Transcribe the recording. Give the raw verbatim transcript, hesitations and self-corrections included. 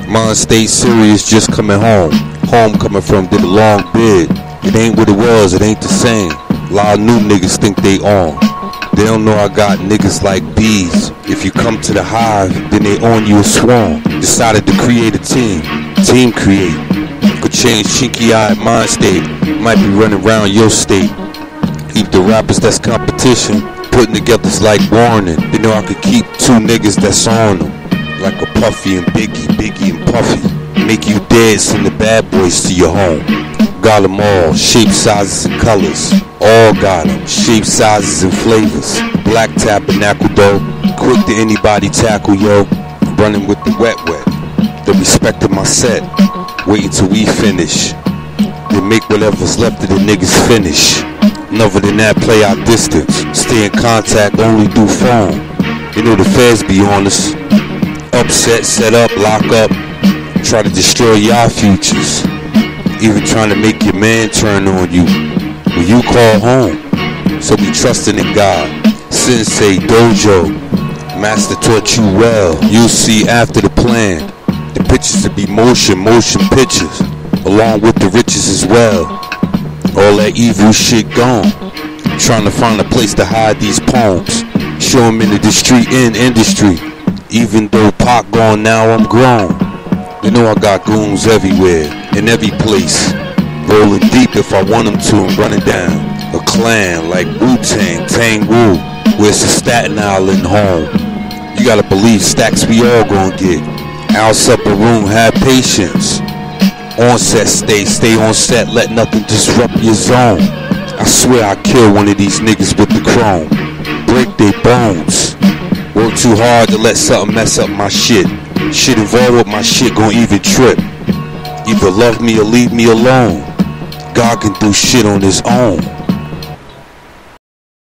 Mind state serious, just coming home. Home coming from did a long bid. It ain't what it was, it ain't the same. A lot of new niggas think they on. They don't know I got niggas like bees. If you come to the hive, then they on you a swarm. Decided to create a team. Team create. Could change chinky-eyed mind state. Might be running around your state. Keep the rappers that's competition. Putting together's like warning. They know I could keep two niggas that's on them. Like a Puffy and Biggie, Biggie and Puffy. Make you dead, send the bad boys to your home. Got them all, shape, sizes, and colors. All got them, shape, sizes, and flavors. Black tabernacle though, quick to anybody tackle, yo. Running with the wet wet. They respected my set, waiting till we finish. They make whatever's left of the niggas finish. Other than that, play our distance. Stay in contact only through phone. You know the feds be on us. Upset, set up, lock up. Try to destroy y'all futures. Even trying to make your man turn on you when you call home. So be trusting in God. Sensei Dojo, Master taught you well. You'll see after the plan. The pictures to be motion, motion pictures, along with the riches as well. All that evil shit gone. Trying to find a place to hide these poems. Show them into the street in industry. Even though Pac gone now, I'm grown. You know I got goons everywhere, in every place. Rolling deep if I want them to and running down. A clan like Wu-Tang, Tang Wu, where's the Staten Island home? You gotta believe stacks we all gon' get. House up a room, have patience. On set, stay, stay on set, let nothing disrupt your zone. I swear I kill one of these niggas with the chrome. Break their bones. Work too hard to let something mess up my shit. Shit involved with my shit gon' even trip. Either love me or leave me alone. God can do shit on his own.